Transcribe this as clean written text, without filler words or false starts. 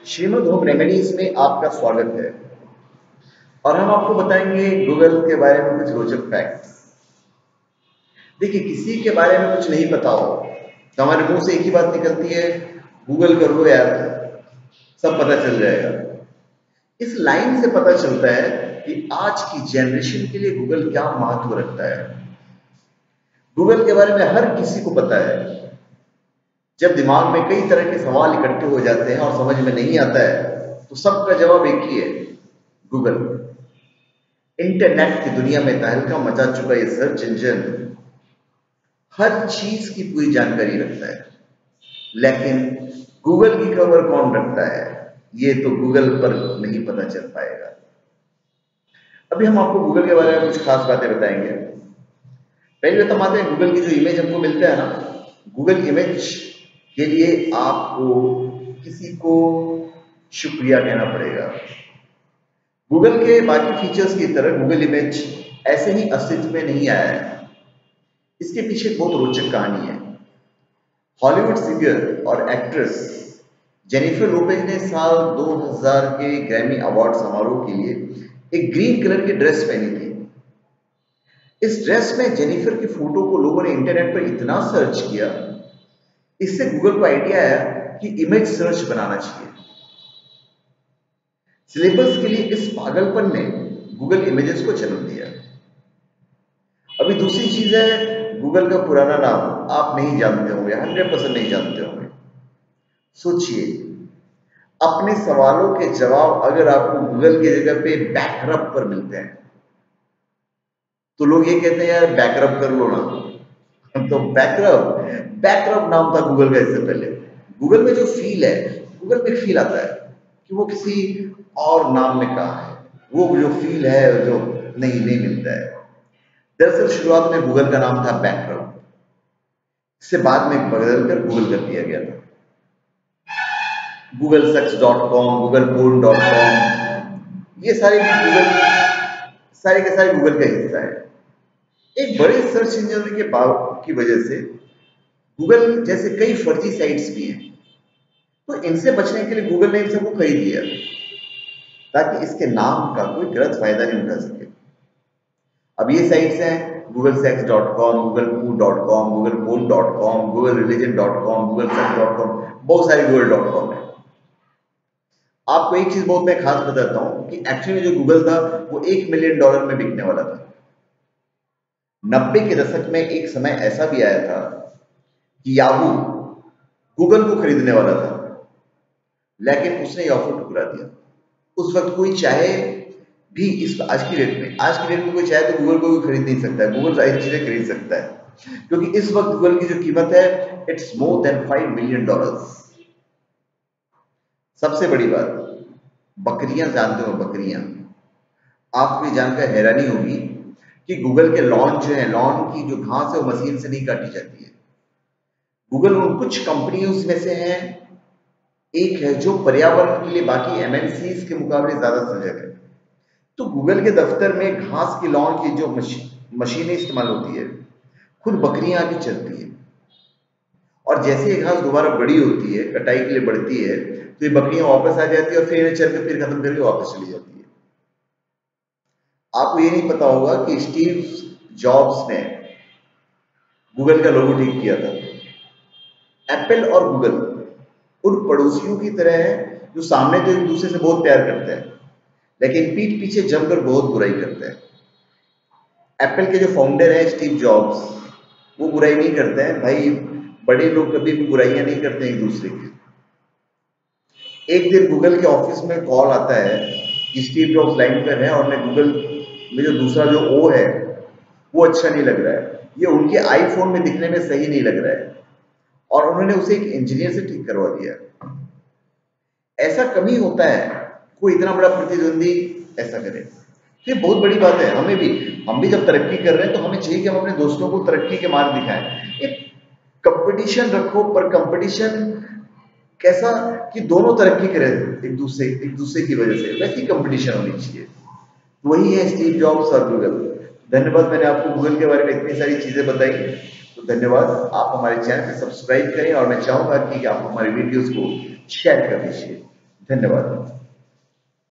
Shrimad home remedies में आपका स्वागत है और हम आपको बताएंगे गूगल के बारे में कुछ रोचक फैक्ट्स। देखिए, किसी के बारे में कुछ नहीं पता हो तो हमारे मुंह से एक ही बात निकलती है, गूगल कर लो यार, सब पता चल जाएगा। इस लाइन से पता चलता है कि आज की जनरेशन के लिए गूगल क्या महत्व रखता है। गूगल के बारे में हर किसी को पता है। जब दिमाग में कई तरह के सवाल इकट्ठे हो जाते हैं और समझ में नहीं आता है तो सबका जवाब एक ही है, गूगल। इंटरनेट की दुनिया में तहलका मचा चुका ये सर्च इंजन हर चीज की पूरी जानकारी रखता है, लेकिन गूगल की खबर कौन रखता है ये तो गूगल पर नहीं पता चल पाएगा। अभी हम आपको गूगल के बारे में कुछ खास बातें बताएंगे। पहले तो हम आते हैं गूगल की जो इमेज हमको मिलता है ना, गूगल इमेज के लिए आपको किसी को शुक्रिया कहना पड़ेगा। गूगल के बाकी फीचर्स की तरह गूगल इमेज ऐसे ही अस्तित्व में नहीं आया है। इसके पीछे एक बहुत रोचक कहानी है। हॉलीवुड सिंगर और एक्ट्रेस जेनिफर लोपेज ने साल 2000 के ग्रैमी अवार्ड समारोह के लिए एक ग्रीन कलर की ड्रेस पहनी थी। इस ड्रेस में जेनिफर की फोटो को लोगों ने इंटरनेट पर इतना सर्च किया, इससे गूगल को आइडिया आया कि इमेज सर्च बनाना चाहिए। सिलेबस के लिए इस पागलपन ने गूगल इमेजेस को जन्म दिया। अभी दूसरी चीज है, गूगल का पुराना नाम आप नहीं जानते होंगे, 100% नहीं जानते होंगे। सोचिए, अपने सवालों के जवाब अगर आपको गूगल की जगह पे बैकरप पर मिलते हैं तो लोग ये कहते हैं यार बैकरप कर लो ना। तो बैकरप नाम था गूगल का इससे पहले। गूगल में जो फील है, गूगल में एक फील आता है कि वो किसी और नाम में कहा है, वो जो फील है जो नहीं मिलता है। दरअसल शुरुआत में गूगल का नाम था बैकरप, इससे बाद में बदलकर गूगल कर दिया गया था। googlesearch.com, googleporn.com, ये सारे भी गूगल, सारे के सारे गूगल का हिस्सा है। एक बड़े सर्च इंजन की वजह से गूगल जैसे कई फर्जी साइट्स भी हैं, तो इनसे बचने के लिए गूगल ने इन सबको खरीद लिया ताकि इसके नाम का कोई गलत फायदा नहीं उठा सके। अब ये साइट्स हैं googlesex.com, googlepoo.com, googleporn.com, googlereligion.com, googlesearch.com, बहुत सारे google.com है। आपको एक चीज बहुत मैं खास बताता हूं कि एक्चुअली जो गूगल था वो $1 मिलियन में बिकने वाला था। 90 के दशक में एक समय ऐसा भी आया था कि याहू गूगल को खरीदने वाला था, लेकिन उसने ये ऑफर ठुकरा दिया। उस वक्त कोई चाहे भी इस आज की डेट में कोई चाहे तो गूगल को भी खरीद नहीं सकता है। गूगल सारी चीजें खरीद सकता है क्योंकि इस वक्त गूगल की जो कीमत है इट्स मोर देन $5 मिलियन। सबसे बड़ी बात, बकरियां जानते हो, बकरियां, आपको ये जानकर हैरानी होगी कि गूगल के लॉन जो है, लॉन की जो घास है वो मशीन से नहीं काटी जाती है। गूगल उन कुछ कंपनियों में से है एक है जो पर्यावरण के लिए बाकी एमएनसीज के मुकाबले ज्यादा सजग है। तो गूगल के दफ्तर में घास की लॉन की जो मशीनें इस्तेमाल होती है, खुद बकरियां आके चलती है और जैसे ये घास दोबारा बड़ी होती है, कटाई के लिए बढ़ती है, तो ये बकरियां वापस आ जाती है और फिर चल के फिर खत्म करके वापस चली जाती है। आपको ये नहीं पता होगा कि स्टीव जॉब्स ने गूगल का लोगो ठीक किया था। एप्पल और गूगल उन पड़ोसियों की तरह है जो सामने तो एक दूसरे से बहुत प्यार करते हैं लेकिन पीठ पीछे जमकर बहुत बुराई करते हैं। एप्पल के जो फाउंडर है स्टीव जॉब्स, वो बुराई नहीं करते हैं भाई, बड़े लोग कभी भी बुराइयां नहीं करते एक दूसरे की। एक दिन गूगल के ऑफिस में कॉल आता है कि स्टीव जॉब्स लाइन पर है और मैं गूगल में जो दूसरा जो ओ है वो अच्छा नहीं लग रहा है, ये उनके आईफोन में दिखने में सही नहीं लग रहा है, और उन्होंने उसे एक इंजीनियर से ठीक करवा दिया। ऐसा कभी होता है कोई इतना बड़ा प्रतिद्वंदी ऐसा करे, ये बहुत बड़ी बात है। हम भी जब तरक्की कर रहे हैं तो हमें चाहिए कि हम अपने दोस्तों को तरक्की के मार्ग दिखाएं। एक कंपटीशन रखो, पर कंपटीशन कैसा कि दोनों तरक्की करें एक दूसरे की वजह से, वैसी कंपटीशन होनी चाहिए। वही है स्टीव जॉब्स और गूगल। धन्यवाद, मैंने आपको गूगल के बारे में इतनी सारी चीजें बताई, तो धन्यवाद। आप हमारे चैनल को सब्सक्राइब करें और मैं चाहूंगा कि आप हमारे वीडियोस को शेयर कर दीजिए। धन्यवाद।